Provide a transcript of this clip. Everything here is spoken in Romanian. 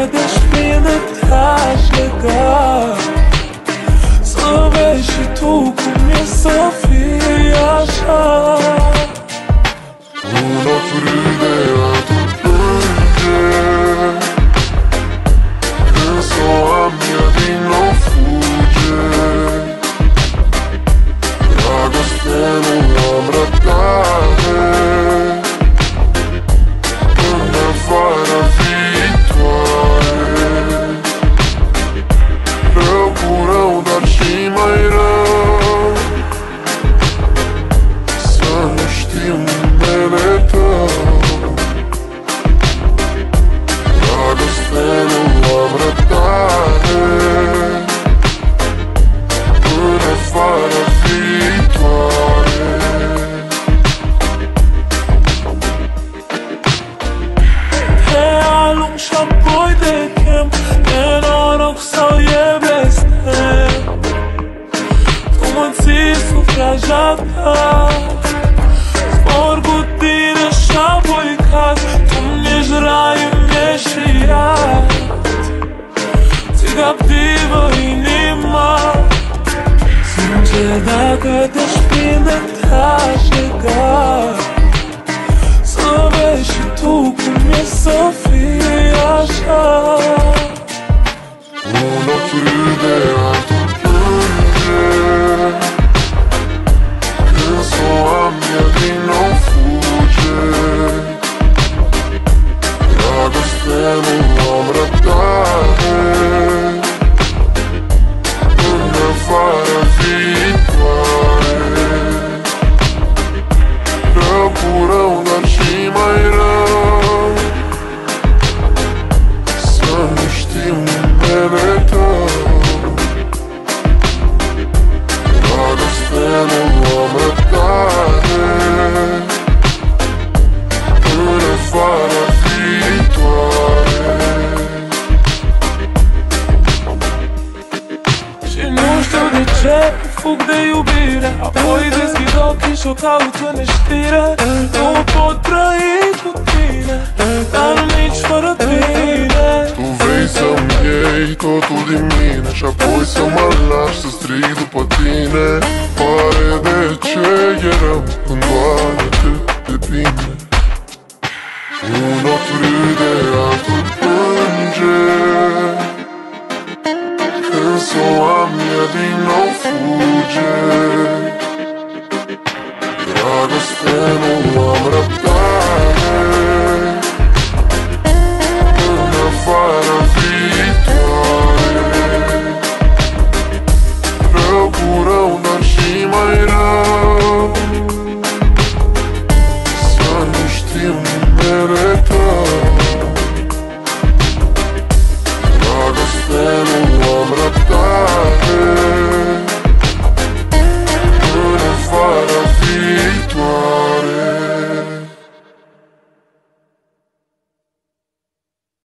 de-și mine te-aș lega, să vezi și tu cum e să fii așa. Un ochi râde, altul plânge, când s-o am, ea din nou fuge. Dragoste nu am răbdare până vara viitoare. Rău cu rău, dar și mai rău, să nu știu numele tău. Dragoste nu am răbdare până vara viitoare. Te alung și apoi te chem, e noroc sau e blestem. Tu mă ții sub vraja ta, zbor cu tine și apoi cad. Tu-mi ești raiul, mi-ești și iad, ții captivă inima. Sincer, dacă te-aș prinde, te-aș lega, să vezi și tu cum e să fii așa. Un ochi râde, altul plânge, când s-o am, ea din nou fuge. Dragoste nu am răbdare până vara viitoare. Rău cu rău, dar și mai rău, să nu știu numele tău. Dragoste nu am răbdare până vara viitoare. Și nu știu de ce fug de iubire, apoi deschid ochii și o caut în neștire. Nu pot trăi cu tine, dar nici fără tine. Tu vrei să-mi iei totul din mine și apoi să mă lași să strig după tine. Pare de ce e rău când doar atât de bine. Un ochi râde, altul plânge, când s-o am, ea din nou fuge. Dragoste nu am răbdare până vara viitoare. Rău cu rău, dar și mai rău, să nu știu numele